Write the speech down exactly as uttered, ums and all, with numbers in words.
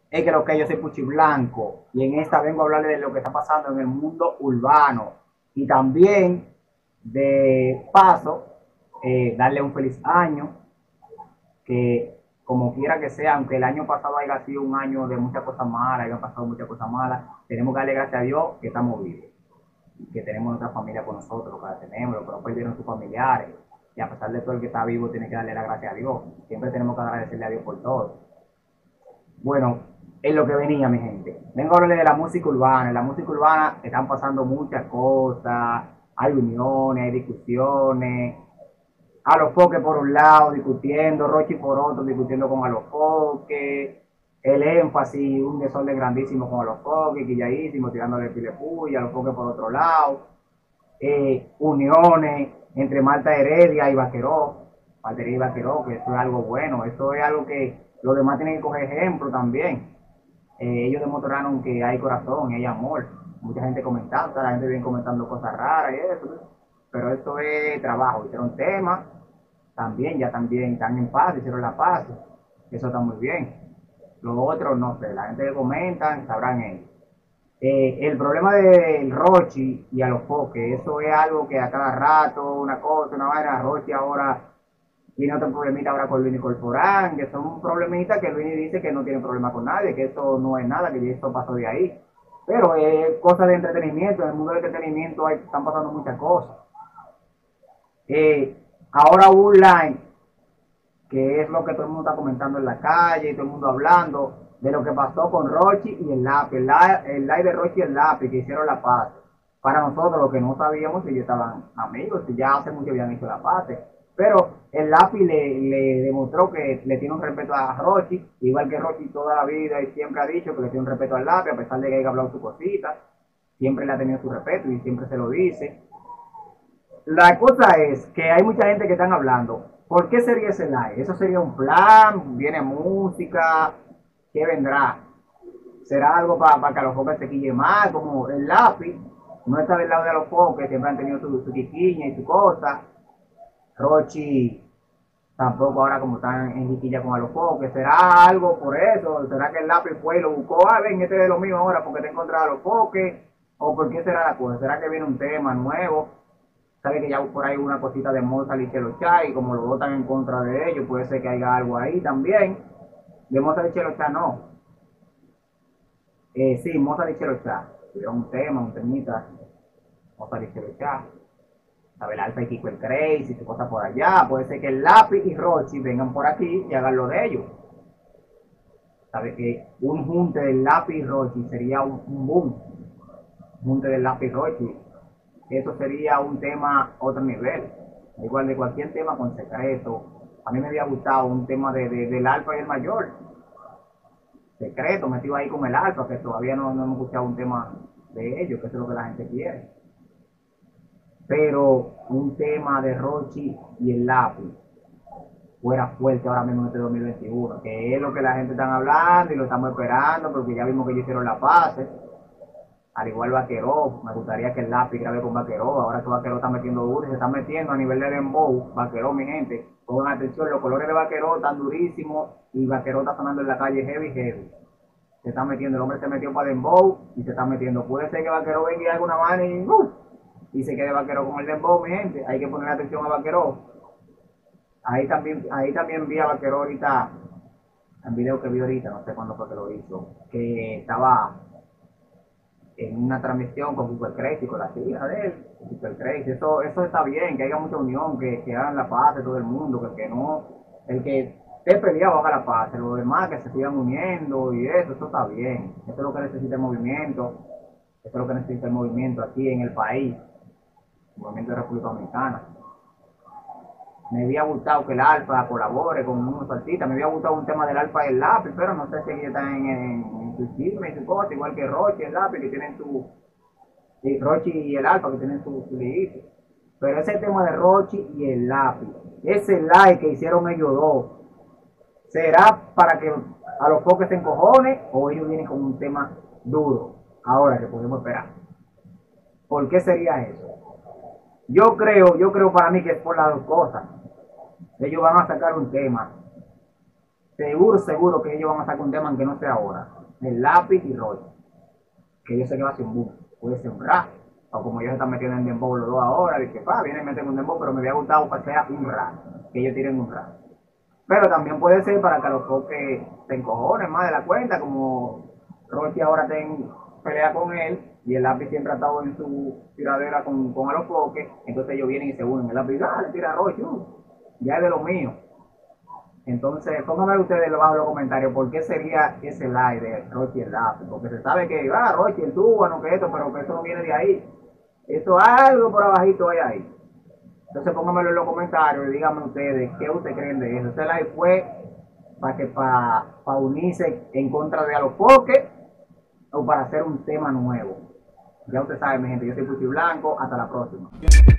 Es que lo que yo soy Puchi Blanco y en esta vengo a hablarle de lo que está pasando en el mundo urbano y también de paso eh, darle un feliz año que como quiera que sea, aunque el año pasado haya sido un año de muchas cosas malas, hayan pasado muchas cosas malas, tenemos que darle gracias a Dios que estamos vivos, que tenemos nuestra familia con nosotros, que la tenemos, los que no perdieron sus familiares, y a pesar de todo el que está vivo tiene que darle la gracia a Dios, siempre tenemos que agradecerle a Dios por todo. Bueno, es lo que venía, mi gente. Vengo a hablarle de la música urbana. En la música urbana están pasando muchas cosas. Hay uniones, hay discusiones. A los Foques por un lado discutiendo, Rochi por otro discutiendo con a los Foques. El énfasis, un desorden grandísimo con a los Foques, quilladísimo, tirándole pile puya, a los Foques por otro lado. Eh, uniones entre Marta Heredia y Vaqueró. Marta Heredia y Vaqueró, que eso es algo bueno. Eso es algo que los demás tienen que coger ejemplo también. Eh, ellos demostraron que hay corazón y hay amor. Mucha gente comentando, la gente viene comentando cosas raras y eso, pero esto es trabajo. Hicieron temas, también, ya también están en paz, hicieron la paz, eso está muy bien. Los otros, no sé, la gente que comentan, sabrán ellos. Eh, el problema del Rochi y a los Foques, eso es algo que a cada rato, una cosa, una vaina, Rochi ahora tiene otro problemita ahora con Luini Corporán, que son problemitas que Luini dice que no tiene problema con nadie, que eso no es nada, que eso pasó de ahí. Pero es eh, cosa de entretenimiento, en el mundo del entretenimiento hay, están pasando muchas cosas. Eh, ahora hubo un line, que es lo que todo el mundo está comentando en la calle, y todo el mundo hablando de lo que pasó con Rochi y el lápiz, el, el live de Rochi y el lápiz, que hicieron la paz. Para nosotros, lo que no sabíamos, ellos estaban amigos, y ya hace mucho habían hecho la paz. Pero el lápiz le, le, demostró que le tiene un respeto a Rochi, igual que Rochi toda la vida y siempre ha dicho que le tiene un respeto al lápiz, a pesar de que haya hablado su cosita, siempre le ha tenido su respeto y siempre se lo dice. La cosa es que hay mucha gente que están hablando. ¿Por qué sería ese live? ¿Eso sería un plan? ¿Viene música? ¿Qué vendrá? ¿Será algo para pa que a los jóvenes se quille más? Como el lápiz no está del lado de los foques, siempre han tenido su, su quiquiña y su cosa. Rochi tampoco ahora como están en jiquilla con a los foques. ¿Será algo por eso? ¿Será que el lápiz fue y lo buscó? Ah, ven, este es lo mío ahora porque te encontrado a los foques. ¿O por qué será la cosa? ¿Será que viene un tema nuevo? Sabe que ya por ahí una cosita de Mozart y Chelo Chá, y como los votan en contra de ellos, puede ser que haya algo ahí también. De Mozart y Chelo Chá no. Eh, sí, Mozart y Chelo Chá. Tuvieron un tema, un temita. Mozart y Chelo Chá. Sabe el Alfa y Kiko el Crazy, y su cosa por allá. Puede ser que el Lápiz y Rochi vengan por aquí y hagan lo de ellos. Sabe que un junte del Lápiz y Rochi sería un, un boom. Un junte del Lápiz y Rochi. Eso sería un tema otro nivel. Igual de cualquier tema con secreto. A mí me había gustado un tema de, de, del Alfa y el Mayor. Secreto, metido ahí con el Alfa, que todavía no, no hemos escuchado un tema de ellos, que eso es lo que la gente quiere. Pero un tema de Rochi y el Lápiz fuera fuerte ahora mismo en este dos mil veintiuno, que es lo que la gente está hablando y lo estamos esperando, porque ya vimos que ellos hicieron la fase. Al igual Vaqueró, me gustaría que el lápiz grabe con Vaqueró, ahora que Vaqueró está metiendo duro y se está metiendo a nivel de dembow. Vaqueró, mi gente, pongan atención, los colores de Vaqueró están durísimos y Vaqueró está sonando en la calle heavy, heavy. Se está metiendo, el hombre se metió para dembow y se está metiendo. Puede ser que Vaqueró venga y haga una mano y, uh, y se quede Vaqueró con el dembow, mi gente. Hay que poner atención a Vaqueró. Ahí también, ahí también vi a Vaqueró ahorita, en video que vi ahorita, no sé cuándo fue que lo hizo, que estaba en una transmisión con Super Crazy, con la hija de él, Super Crazy. Eso, eso está bien, que haya mucha unión, que, que hagan la paz de todo el mundo, que el que no, el que esté peleado haga la paz, los demás que se sigan uniendo y eso, eso está bien. Eso es lo que necesita el movimiento, eso es lo que necesita el movimiento aquí en el país, el movimiento de República Dominicana. Me había gustado que el Alfa colabore con unos artistas, me había gustado un tema del Alfa y el Lápiz, pero no sé si ellos están en, en, en su chisme y su cosa, igual que Rochi y el Lápiz, que tienen su, y Rochi y el Alfa, que tienen su, su liguito. Pero ese tema de Rochi y el Lápiz, ese like que hicieron ellos dos, ¿será para que a los pocos se encojones o ellos vienen con un tema duro? Ahora que podemos esperar. ¿Por qué sería eso? Yo creo, yo creo para mí que es por las dos cosas. Ellos van a sacar un tema seguro, seguro que ellos van a sacar un tema que no sea ahora. El lápiz y Roy. Que yo sé que va a ser un boom. Puede ser un rap. O como ellos están metiendo en dembow los dos ahora, dije, pa, vienen y meten un dembow, pero me había gustado que sea un rap. Que ellos tiren un rap. Pero también puede ser para que los foques se encojonen más de la cuenta, como Rochi ahora ten, pelea con él y el lápiz siempre ha estado en su tiradera con, con los foques, entonces ellos vienen y se unen. El lápiz, ah, le tira a Rochi, uh, ya es de lo mío. Entonces, pónganme ustedes abajo en los comentarios por qué sería ese live de Rochi y el lápiz, porque se sabe que, ah, Rochi, el tubo, bueno, que esto, pero que eso no viene de ahí. Eso algo por abajito hay ahí. Entonces pónganmelo en los comentarios y díganme ustedes qué ustedes creen de eso. Este live fue para que para pa unirse en contra de a los foques o para hacer un tema nuevo. Ya ustedes saben, mi gente, yo soy Puchi Blanco. Hasta la próxima.